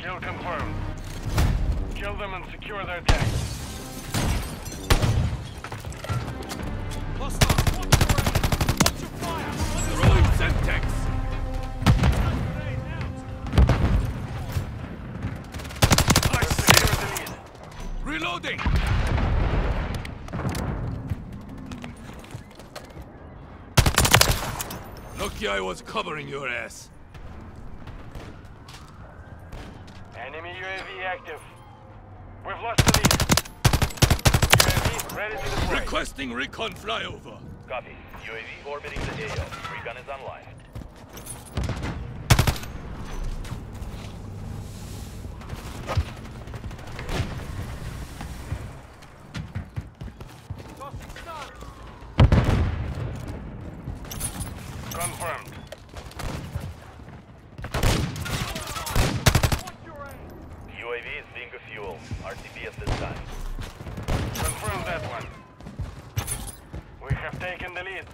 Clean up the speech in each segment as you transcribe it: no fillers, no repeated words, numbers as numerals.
Kill confirmed. Kill them and secure their tanks. Hostile, watch your aim! Watch your fire! Throwing Semtex! Secure the lead. Reloading! Lucky I was covering your ass. Enemy UAV active. We've lost the lead. UAV ready to deploy. Requesting recon flyover. Copy. UAV orbiting the AO. Recon is online. Confirmed. UAV is being refueled. RTB at this time. Confirm that one. We have taken the lead.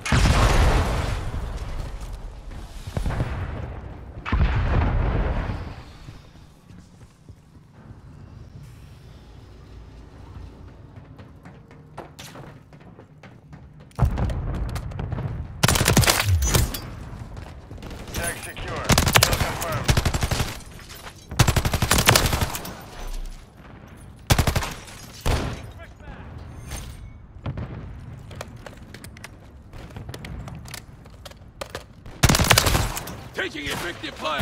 Tag secure. Kill confirmed. Taking effective fire!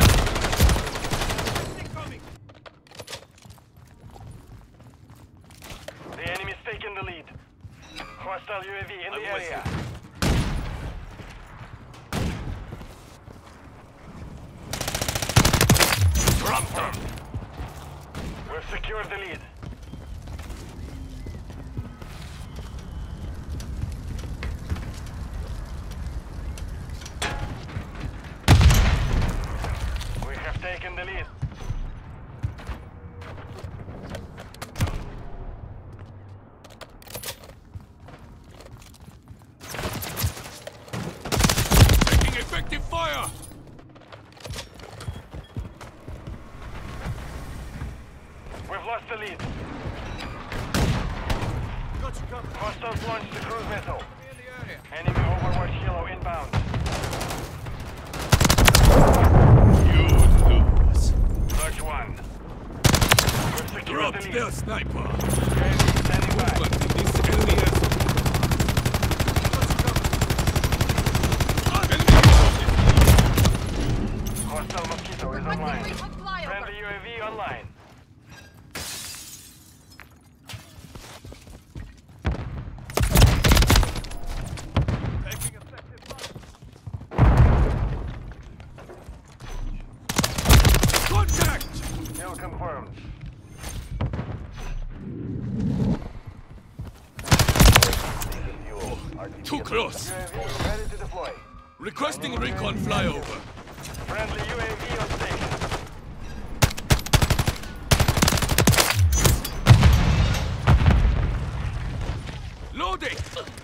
The enemy's taken the lead. Hostile UAV in the area. Drop them! We've secured the lead. We have taken the lead. Taking effective fire! We've lost the lead. Got you covered. Hostiles launched the cruise missile. In the area. Enemy Overwatch Yellow inbound. You lose. Search one. We've secured Drop the lead. their sniper. UAV standing by. But this enemy has... Hostile Mosquito is online. Friendly UAV online. Taking effective fire. Contact! Kill confirmed. Fuel. RTB Too at close. UAV ready to deploy. Requesting recon flyover. Friendly UAV on station. Loading!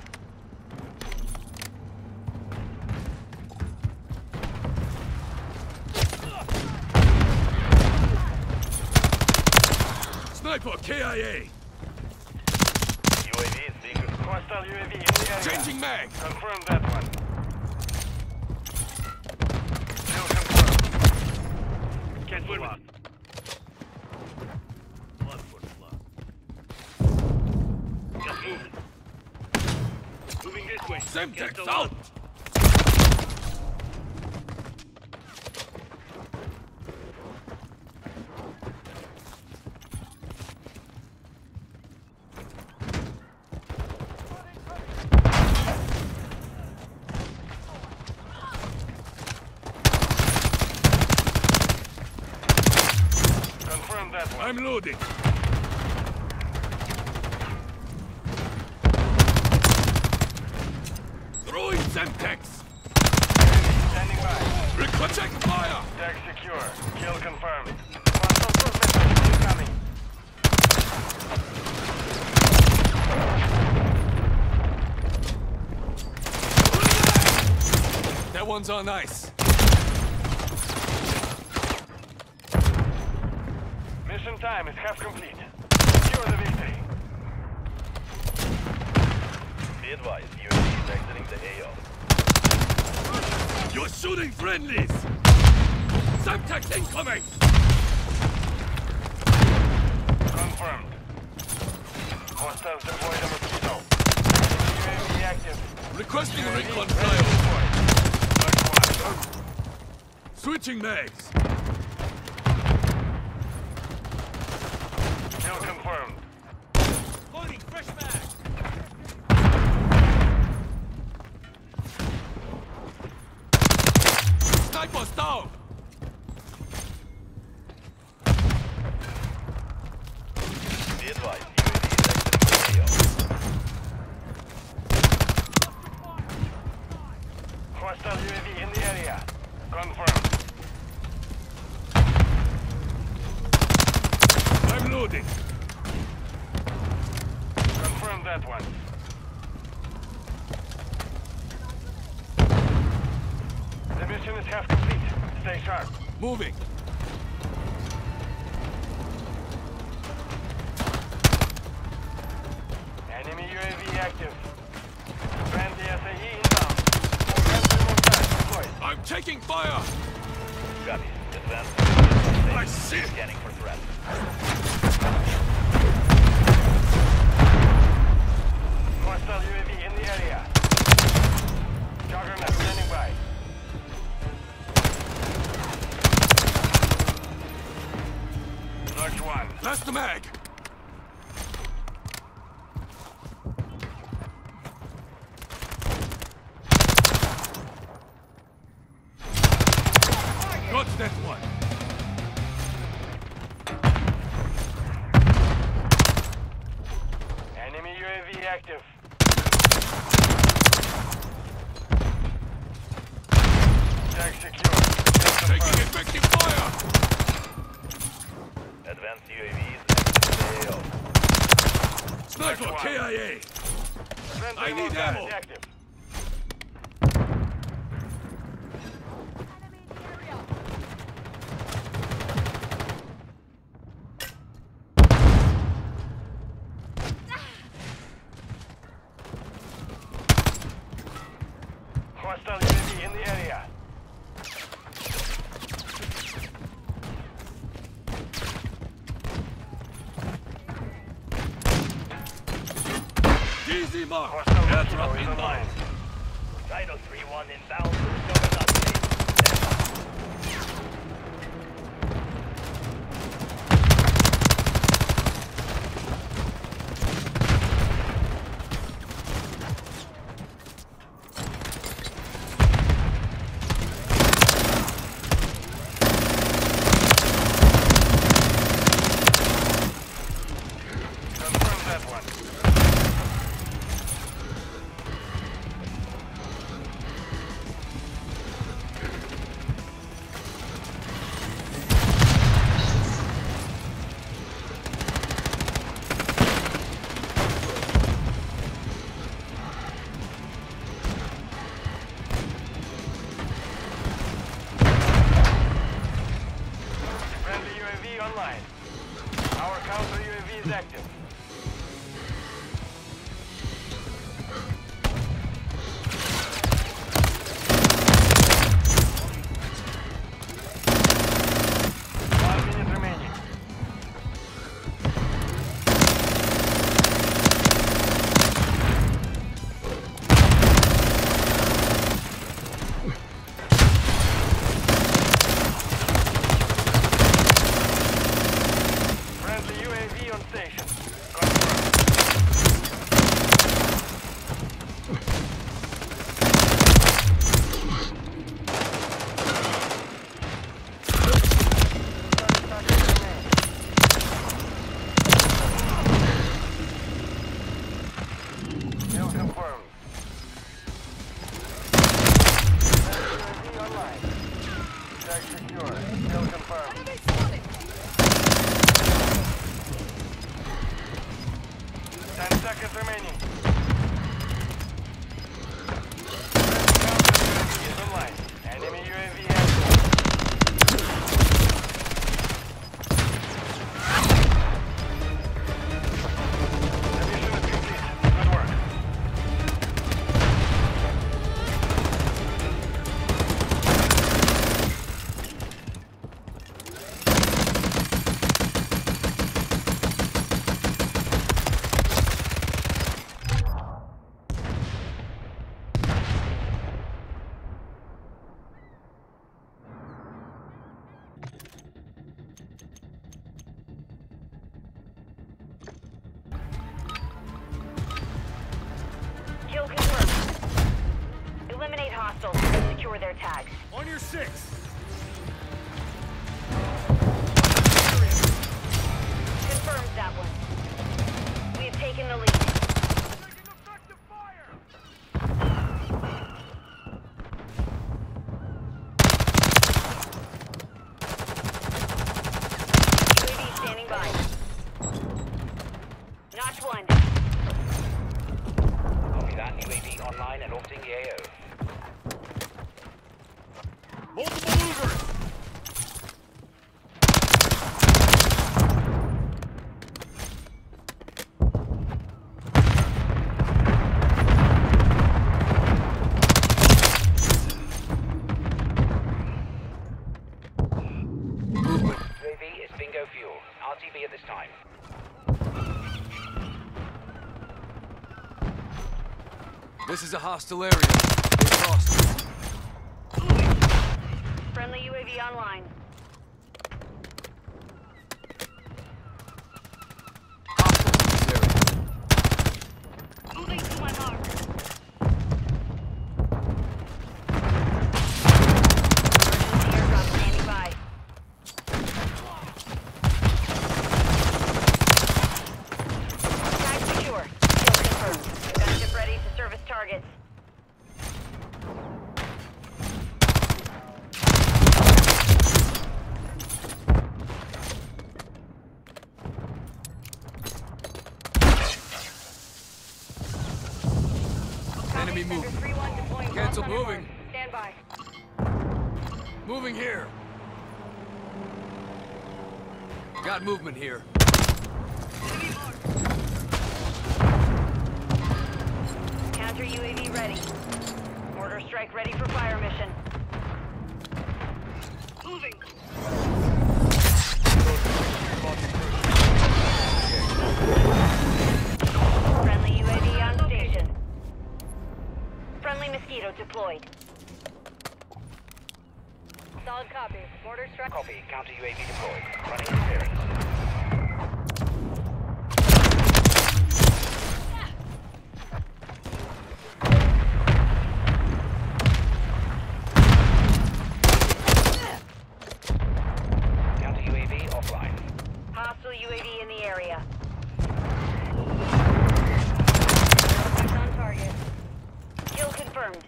Sniper KIA! UAV is being refueled. Hostile UAV in the area. Changing mag! Confirm that one. Kill confirmed. Get blood. Blood for blood. Just moving. Moving this way. Semtex out! Confirm that one. I'm loading. Throwing Semtex! Standing by. Request check fire! Tag secure. Kill confirmed. Hostile cruise missile incoming. That one's on ice. time is half complete. Secure the victory. Be advised, UAV is exiting the AO. You're shooting friendlies! Semtex incoming! Confirmed. Hostiles deployed a mosquito. UAV active. Requesting UAV recon ready to flyover. deploy. Mark 1. Switching mags. Kill confirmed. Loading fresh mag. Snipers down! Be advised, UAV is exiting the AO. Hostile UAV in the area. Confirmed. I'm loading. Confirm that one. The mission is half complete. Stay sharp. Moving. Enemy UAV active. Friendly SAE inbound. Friendly mortar deployed. I'm taking fire! Copy. Advance. I see it. Scanning for threats. Hostile UAV in the area. Juggernaut standing by. Marked 1. Blast the mag! Got that one. Enemy UAV active. Tag secure. Taking effective fire! Advanced UAV is exiting the AO. Sniper KIA! Friendly I need mortar ammo. is active. Hostile UAV in the area. DZ mark! Hostile Airdrop mosquito is inbound! online. Dino 3-1 inbound to the Juggernaut base. Confirm that one. Friendly UAV online. Our counter UAV is active. One minute remaining. Friendly UAV on station. Confirmed. Kill confirmed. Friendly UAV online. Tag secure. Kill confirmed. 10 seconds remaining. Counter UAV is online. Enemy UAV active. secure their tags. On your 6. Confirms that one. We have taken the lead. Taking effective fire! UAV standing by. Notch 1. Copy that. UAV online and orbiting the AO. Multiple movers. UAV is bingo fuel. RTB at this time. This is a hostile area. Get lost. Friendly UAV online. Hostile in this area. Moving to my mark. Emergency airdrop standing by. Tag secure. Kill confirmed. Gunship ready to service targets. Enemy Center moving. 3-1 deploying Cancel bombs on moving. alert. Stand by. Moving here. Got movement here. Counter UAV ready. Mortar strike ready for fire mission. Moving. Friendly UAV on station. Friendly mosquito deployed. Solid copy. Mortar strike. Copy. Counter UAV deployed. Running interference. Counter UAV offline. Hostile UAV in the area. On target. Kill confirmed.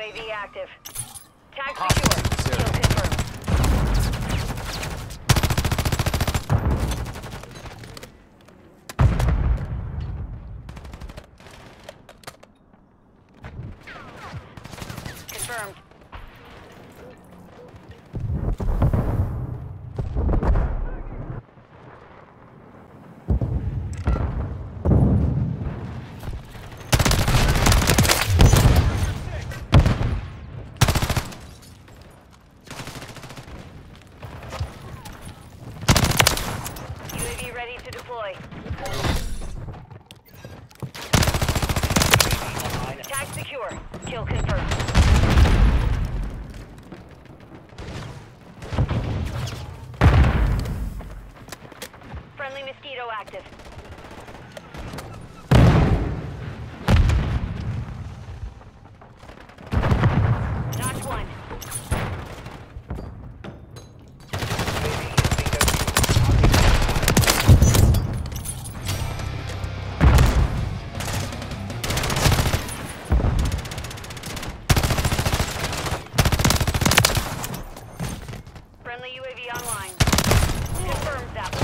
UAV active. Tag Hostile secure. in this Kill area. confirmed. Confirmed. UAV ready to deploy. Tag secure. Kill confirmed. Friendly mosquito active. Notch one. Friendly UAV online. Confirmed that.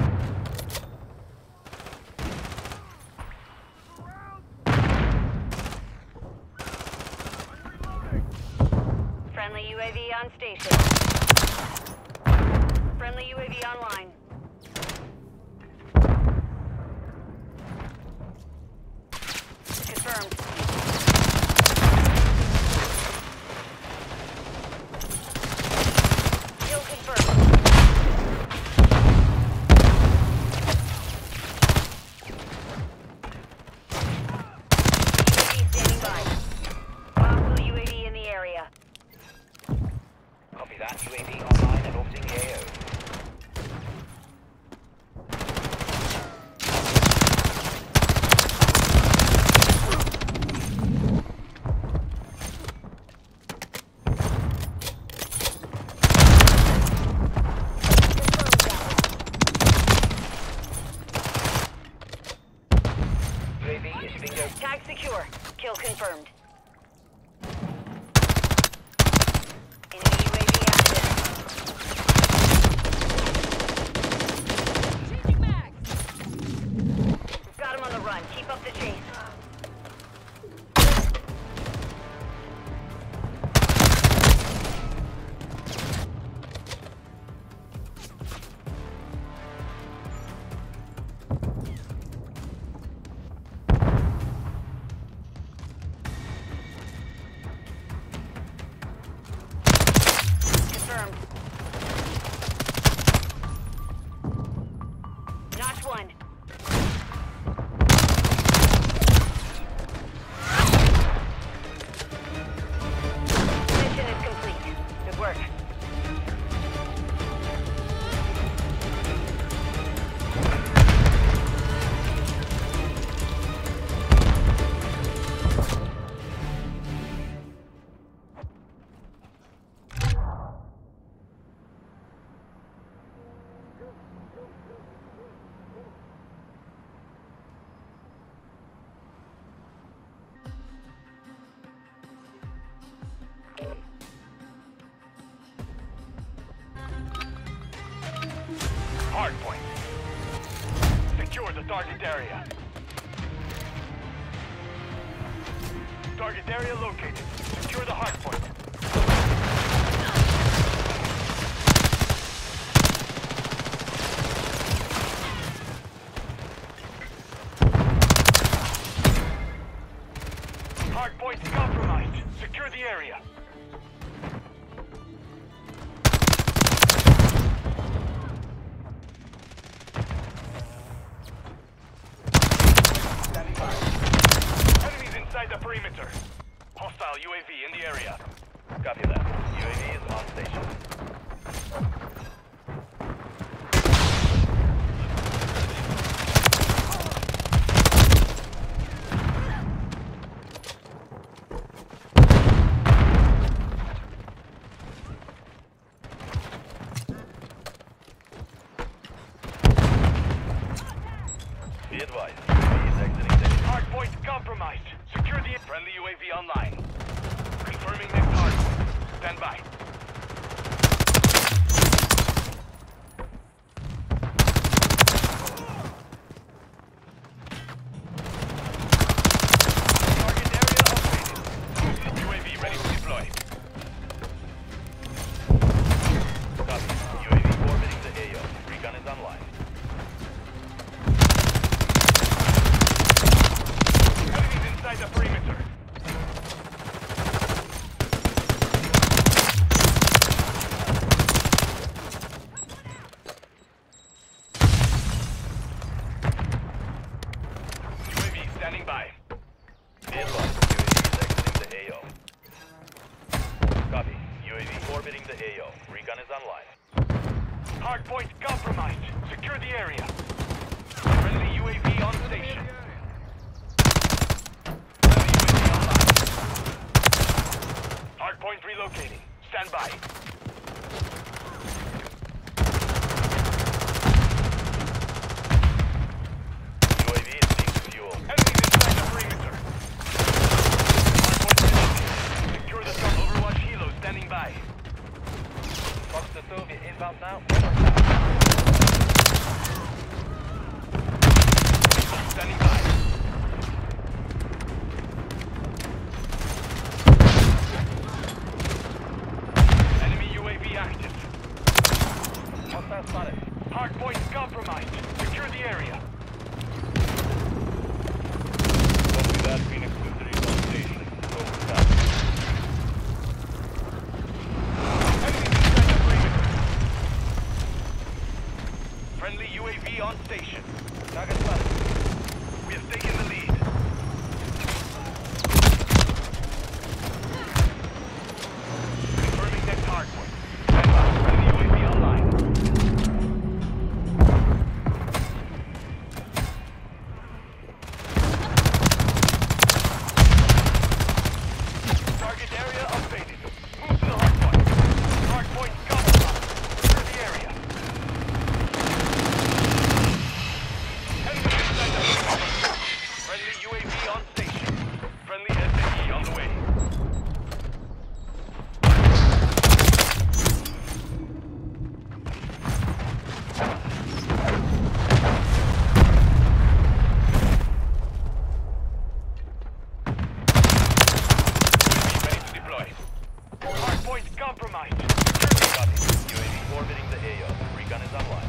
Friendly UAV on station. Friendly UAV online. Confirmed. Kill confirmed. UAV standing by. Hostile UAV in the area. Copy that. UAV online and orbiting the AO. Confirmed that. UAV is bingo. Tag secure. Kill confirmed. Enemy UAV active. We've got him on the run. Keep up the chase. Confirmed. Notch one. Mission is complete. Good work. Hardpoint. Secure the target area. Target area located. Secure the hardpoint. Hardpoint compromised. Secure the area. Enemies inside the perimeter. Hostile UAV in the area. Copy that. UAV is on station. Be advised. UAV is exiting station. Hardpoint compromised. Secure the friendly UAV online. Confirming Hardpoint compromised. Secure the area. Friendly UAV on station. Friendly UAV online. Hardpoint relocating. Stand by. UAV is being fueled. Enemies inside the perimeter. Hardpoint relocating. Secure the top. Overwatch helo standing by. Fox to Soviet inbound now. Standing by. Enemy UAV active. Hostile spotted. Hardpoint compromised. Secure the area. Copy that, Phoenix 2-3 on station. Over south. Enemies inside the perimeter. Friendly UAV on station. Target spotted. We have taken the lead. Confirming next hardpoint. Stand by. Friendly UAV online. Target area updated. Move to the hardpoint. Hardpoint compromised. Secure the area. Enemy inside the perimeter. Friendly UAV on station. Friendly SAE on the way. UAV ready to deploy. Hardpoint compromised. Secure the UAV orbiting the AO. Recon is online.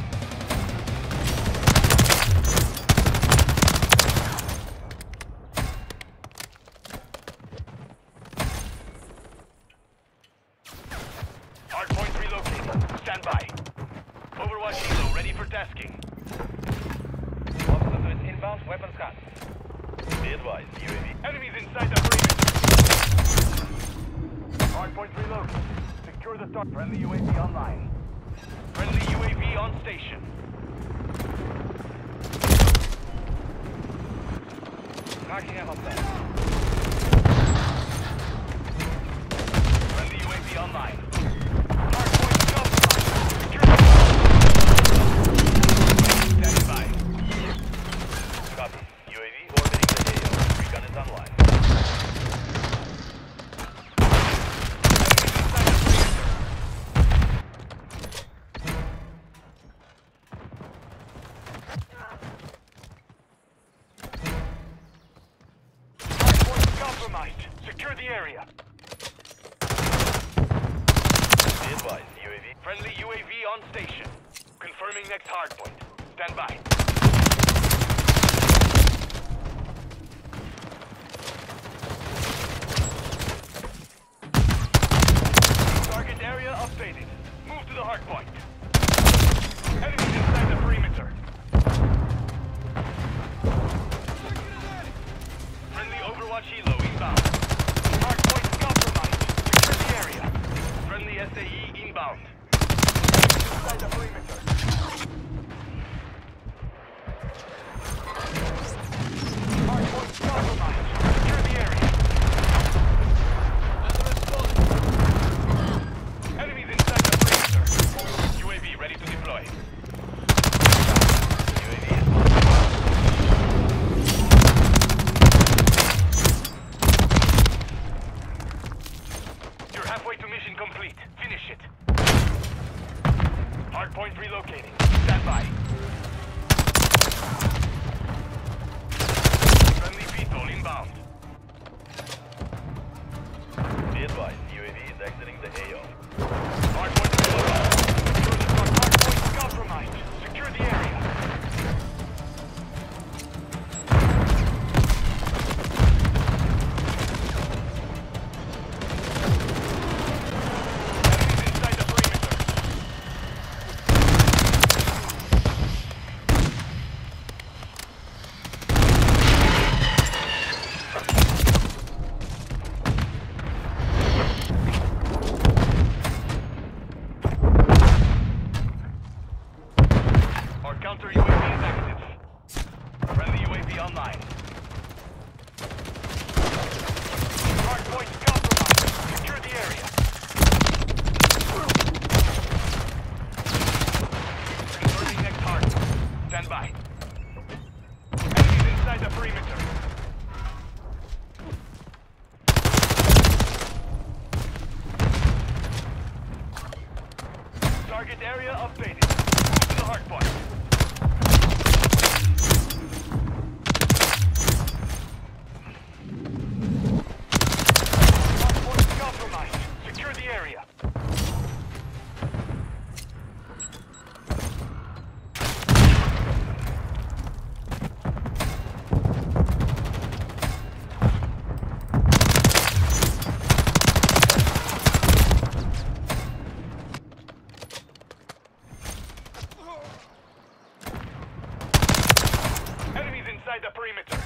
Hardpoint relocating. Stand by. Overwatch helo ready for tasking. Fox to Soviet inbound. Weapons cut. Be advised, UAV. Enemies inside the perimeter. Hardpoint reloaded. Secure the top. Friendly UAV online. Friendly UAV on station. Marking a hostile. Friendly UAV online. Hardpoint compromised. Secure the standing by. Copy. UAV orbiting the AO. Recon is online. Enemies inside the perimeter. Hardpoint compromised. Secure the area. Be advised. UAV. Friendly UAV on station. Confirming next hardpoint. Stand by. Target area updated. Move to the hardpoint. Enemies inside the perimeter. Friendly Overwatch helo inbound. Hardpoint compromised. Secure the area. Friendly SAE inbound. Inside the perimeter. Hardpoint compromised. Secure the area. Enemies inside the perimeter. UAV ready to deploy. UAV is You're halfway to mission complete. Finish it. Hardpoint relocating. Stand by. Friendly VTOL inbound. Be advised. UAV is exiting the AO. Hardpoint relocating. Hardpoint compromised. Secure the area. Enemies inside the perimeter. Target area updated. Move to the hard point. Hard point compromised. Secure the area. Enemies inside the perimeter.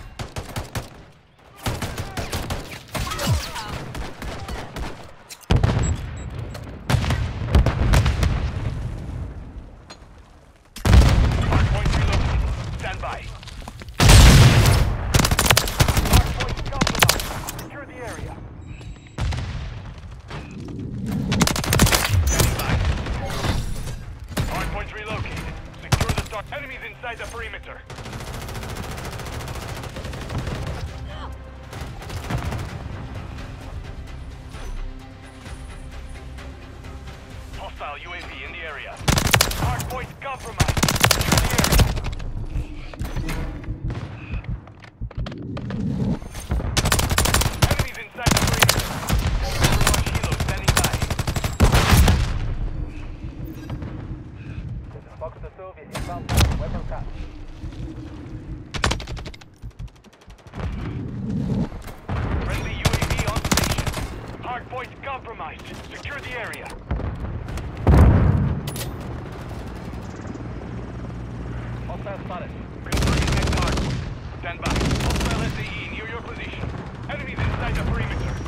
Hardpoint relocated. Stand by. Hardpoint compromised. Secure the area. Standing by. Hardpoint relocated. Secure the start. Enemies inside the perimeter. Hostile UAV in the area. Hardpoint compromised. Secure the area. Enemies inside the perimeter. Overwatch Hilo standing by. Fox to Soviet inbound. Weapon cut. Friendly UAV on station. Hardpoint compromised. Secure the area. Hostile spotted. Confirming next hardpoint. Stand by. Hostile SAE near your position. Enemies inside the perimeter.